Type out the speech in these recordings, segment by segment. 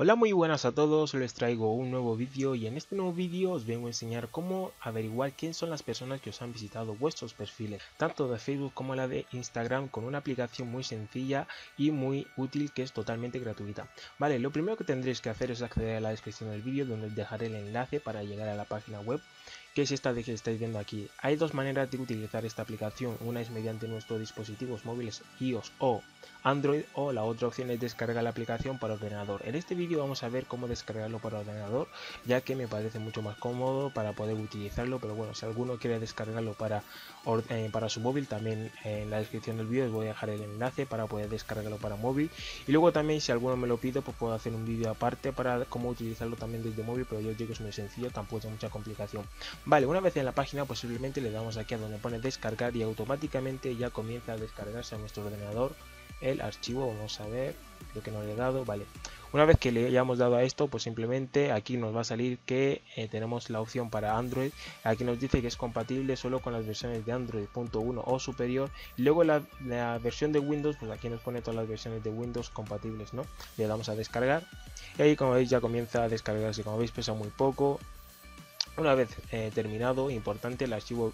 Hola, muy buenas a todos, les traigo un nuevo vídeo y en este nuevo vídeo os vengo a enseñar cómo averiguar quién son las personas que os han visitado vuestros perfiles, tanto de Facebook como la de Instagram, con una aplicación muy sencilla y muy útil que es totalmente gratuita. Vale, lo primero que tendréis que hacer es acceder a la descripción del vídeo, donde os dejaré el enlace para llegar a la página web, que es esta de que estáis viendo aquí. Hay dos maneras de utilizar esta aplicación, una es mediante nuestros dispositivos móviles iOS o Android, o la otra opción es descargar la aplicación para ordenador. En este vídeo vamos a ver cómo descargarlo para ordenador, ya que me parece mucho más cómodo para poder utilizarlo, pero bueno, si alguno quiere descargarlo para su móvil, también en la descripción del vídeo os voy a dejar el enlace para poder descargarlo para móvil, y luego también si alguno me lo pide pues puedo hacer un vídeo aparte para cómo utilizarlo también desde móvil, pero yo os digo que es muy sencillo, tampoco es mucha complicación. Vale, una vez en la página pues simplemente le damos aquí a donde pone descargar y automáticamente ya comienza a descargarse a nuestro ordenador el archivo. Vamos a ver lo que nos le he dado. Vale, una vez que le hayamos dado a esto, pues simplemente aquí nos va a salir que tenemos la opción para Android. Aquí nos dice que es compatible solo con las versiones de Android .1 o superior, y luego la versión de Windows, pues aquí nos pone todas las versiones de Windows compatibles, ¿no? Le damos a descargar y ahí, como veis, ya comienza a descargarse. Como veis, pesa muy poco. Una vez terminado, importante, el archivo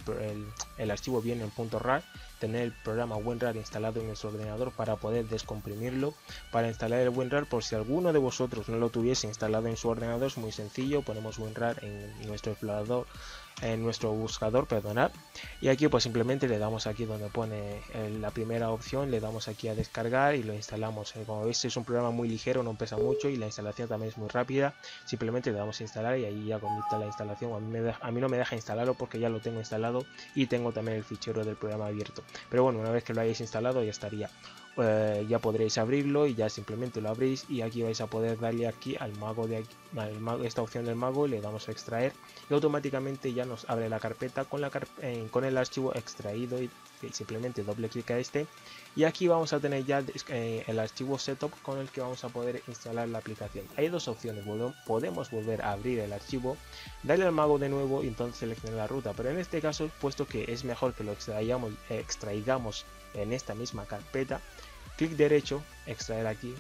viene en .rar, tener el programa WinRAR instalado en nuestro ordenador para poder descomprimirlo. Para instalar el WinRAR, por si alguno de vosotros no lo tuviese instalado en su ordenador, es muy sencillo, ponemos WinRAR en nuestro explorador, en nuestro buscador, perdonad, y aquí pues simplemente le damos aquí donde pone la primera opción, le damos aquí a descargar y lo instalamos. Como veis, es un programa muy ligero, no pesa mucho y la instalación también es muy rápida. Simplemente le damos a instalar y ahí ya comienza la instalación. A mí no me deja instalarlo porque ya lo tengo instalado y tengo también el fichero del programa abierto, pero bueno, una vez que lo hayáis instalado ya estaría. Ya podréis abrirlo y ya simplemente lo abrís, y aquí vais a poder darle aquí al mago de aquí, esta opción del mago, le damos a extraer y automáticamente ya nos abre la carpeta con el archivo extraído, y simplemente doble clic a este y aquí vamos a tener ya el archivo setup con el que vamos a poder instalar la aplicación. Hay dos opciones: podemos volver a abrir el archivo, darle al mago de nuevo y entonces seleccionar la ruta, pero en este caso, puesto que es mejor que lo extraigamos en esta misma carpeta, clic derecho, extraer aquí,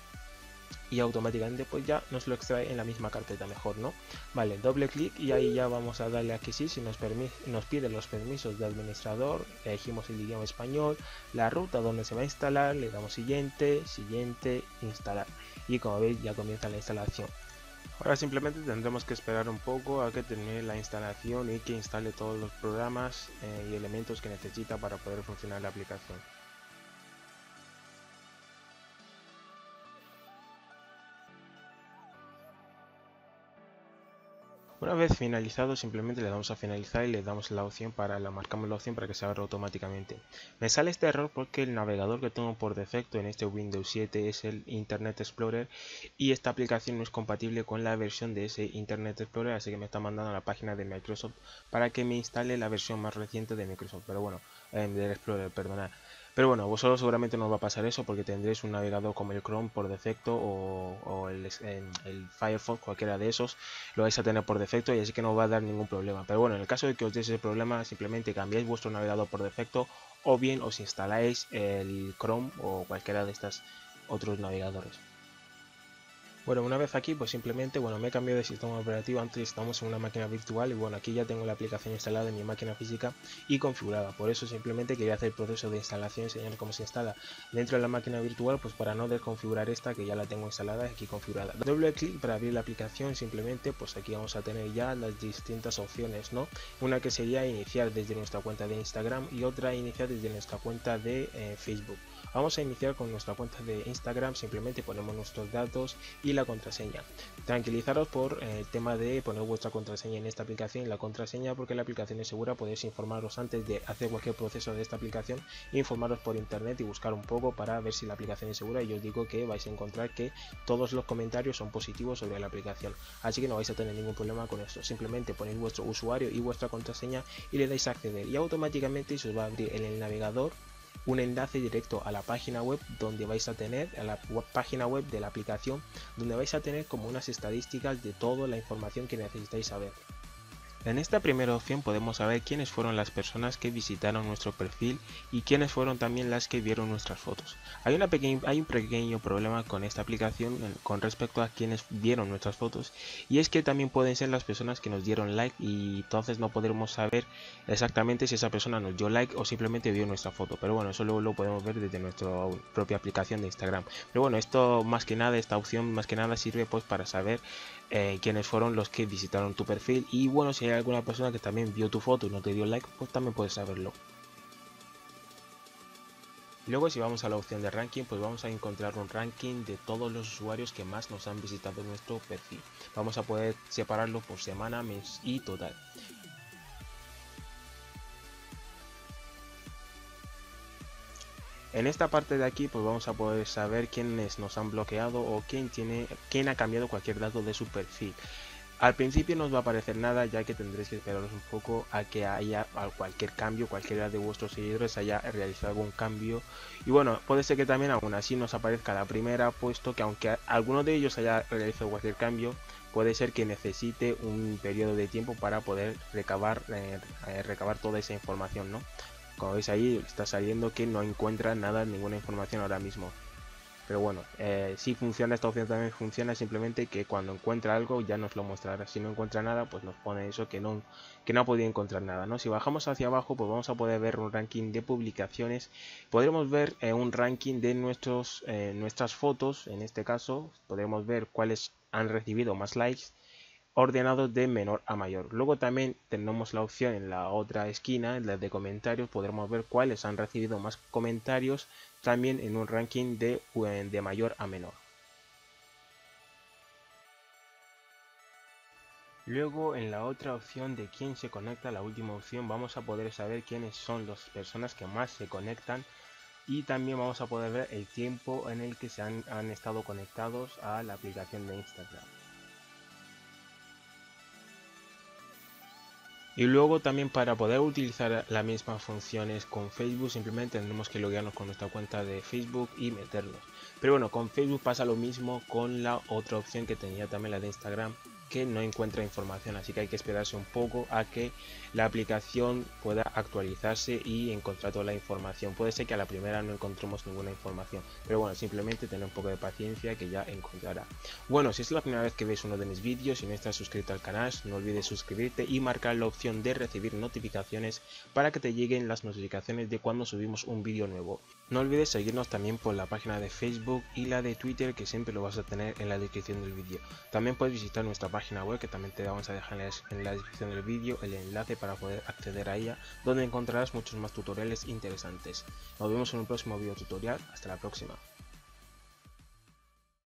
y automáticamente pues ya nos lo extrae en la misma carpeta, mejor, ¿no? Vale, doble clic y ahí ya vamos a darle aquí sí, si nos pide los permisos de administrador, elegimos el idioma español, la ruta donde se va a instalar, le damos siguiente, siguiente, instalar, y como veis ya comienza la instalación. Ahora simplemente tendremos que esperar un poco a que termine la instalación y que instale todos los programas y elementos que necesita para poder funcionar la aplicación. Una vez finalizado, simplemente le damos a finalizar y le damos la opción marcamos la opción para que se abra automáticamente. Me sale este error porque el navegador que tengo por defecto en este Windows 7 es el Internet Explorer, y esta aplicación no es compatible con la versión de ese Internet Explorer, así que me está mandando a la página de Microsoft para que me instale la versión más reciente de Microsoft, pero bueno, del Explorer, perdonad. Pero bueno, vosotros seguramente no va a pasar eso porque tendréis un navegador como el Chrome por defecto o el Firefox, cualquiera de esos, lo vais a tener por defecto y así que no va a dar ningún problema. Pero bueno, en el caso de que os dé ese problema, simplemente cambiáis vuestro navegador por defecto o bien os instaláis el Chrome o cualquiera de estos otros navegadores. Bueno, una vez aquí, pues simplemente, bueno, me he cambiado de sistema operativo. Antes estamos en una máquina virtual y bueno, aquí ya tengo la aplicación instalada en mi máquina física y configurada. Por eso simplemente quería hacer el proceso de instalación y enseñar cómo se instala dentro de la máquina virtual, pues para no desconfigurar esta que ya la tengo instalada aquí configurada. Doble clic para abrir la aplicación, simplemente pues aquí vamos a tener ya las distintas opciones, ¿no? Una que sería iniciar desde nuestra cuenta de Instagram y otra iniciar desde nuestra cuenta de Facebook. Vamos a iniciar con nuestra cuenta de Instagram, simplemente ponemos nuestros datos y la contraseña. Tranquilizaros por el tema de poner vuestra contraseña en esta aplicación, la contraseña, porque la aplicación es segura. Podéis informaros antes de hacer cualquier proceso de esta aplicación, informaros por internet y buscar un poco para ver si la aplicación es segura, y yo os digo que vais a encontrar que todos los comentarios son positivos sobre la aplicación, así que no vais a tener ningún problema con esto. Simplemente ponéis vuestro usuario y vuestra contraseña y le dais a acceder y automáticamente se os va a abrir en el navegador un enlace directo a la página web, donde vais a tener página web de la aplicación, donde vais a tener como unas estadísticas de toda la información que necesitáis saber. En esta primera opción podemos saber quiénes fueron las personas que visitaron nuestro perfil y quiénes fueron también las que vieron nuestras fotos. Hay un pequeño problema con esta aplicación con respecto a quienes vieron nuestras fotos, y es que también pueden ser las personas que nos dieron like, y entonces no podremos saber exactamente si esa persona nos dio like o simplemente vio nuestra foto. Pero bueno, eso luego lo podemos ver desde nuestra propia aplicación de Instagram. Pero bueno, esto más que nada, esta opción más que nada sirve pues para saber quiénes fueron los que visitaron tu perfil, y bueno, si hay alguna persona que también vio tu foto y no te dio like, pues también puedes saberlo. Luego, si vamos a la opción de ranking, pues vamos a encontrar un ranking de todos los usuarios que más nos han visitado nuestro perfil. Vamos a poder separarlo por semana, mes y total. En esta parte de aquí pues vamos a poder saber quiénes nos han bloqueado o quién ha cambiado cualquier dato de su perfil. Al principio no os va a aparecer nada, ya que tendréis que esperaros un poco a que haya cualquier cambio, cualquiera de vuestros seguidores haya realizado algún cambio. Y bueno, puede ser que también aún así nos aparezca la primera, puesto que aunque alguno de ellos haya realizado cualquier cambio, puede ser que necesite un periodo de tiempo para poder recabar toda esa información, ¿no? Como veis ahí está saliendo que no encuentra nada, ninguna información ahora mismo. Pero bueno, si funciona esta opción, también funciona, simplemente que cuando encuentra algo ya nos lo mostrará. Si no encuentra nada, pues nos pone eso que no ha podido encontrar nada, ¿no? Si bajamos hacia abajo, pues vamos a poder ver un ranking de publicaciones. Podremos ver un ranking de nuestras fotos. En este caso podremos ver cuáles han recibido más likes, ordenados de menor a mayor. Luego también tenemos la opción en la otra esquina, en la de comentarios, podremos ver cuáles han recibido más comentarios, también en un ranking de mayor a menor. Luego, en la otra opción de quién se conecta, la última opción, vamos a poder saber quiénes son las personas que más se conectan, y también vamos a poder ver el tiempo en el que se han estado conectados a la aplicación de Instagram. Y luego también, para poder utilizar las mismas funciones con Facebook, simplemente tendremos que loguearnos con nuestra cuenta de Facebook y meternos. Pero bueno, con Facebook pasa lo mismo con la otra opción que tenía también, la de Instagram, que no encuentra información, así que hay que esperarse un poco a que la aplicación pueda actualizarse y encontrar toda la información. Puede ser que a la primera no encontremos ninguna información, pero bueno, simplemente tener un poco de paciencia que ya encontrará. Bueno, si es la primera vez que ves uno de mis vídeos y no estás suscrito al canal, no olvides suscribirte y marcar la opción de recibir notificaciones para que te lleguen las notificaciones de cuando subimos un vídeo nuevo. No olvides seguirnos también por la página de Facebook y la de Twitter, que siempre lo vas a tener en la descripción del vídeo. También puedes visitar nuestra página web, que también te vamos a dejar en la descripción del vídeo el enlace para poder acceder a ella, donde encontrarás muchos más tutoriales interesantes. Nos vemos en un próximo video tutorial. Hasta la próxima.